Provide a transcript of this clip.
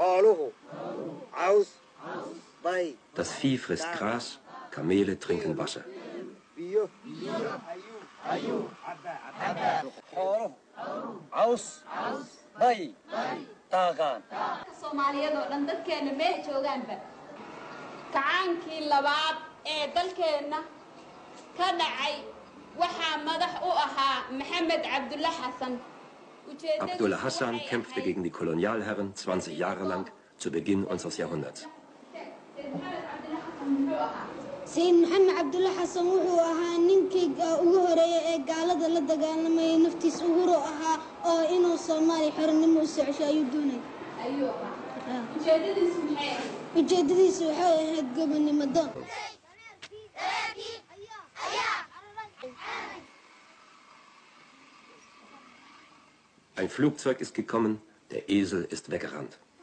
Das Vieh frisst Gras, Kamele trinken Wasser. Soomaaliyeed oo dhan dadkeena meel joogaanba kacaankii labaad ee dalkeena ka dhacay waxaa madax u ahaa Maxamed Cabdulla Xasan. Abdullah Hassan kämpfte gegen die Kolonialherren 20 Jahre lang zu Beginn unseres Jahrhunderts. Sayid Maxamed Cabdulla Xasan wuxuu ahaa ninkii ugu horeeyay ee gaalada la dagaalamay naftiis ugu hor ahaa oo inuu Soomaali xornimo u soo cesho ayuu doonay. Ujeedadiisu waxay ahayd gobonimo doon. Ein Flugzeug ist gekommen, der Esel ist weggerannt.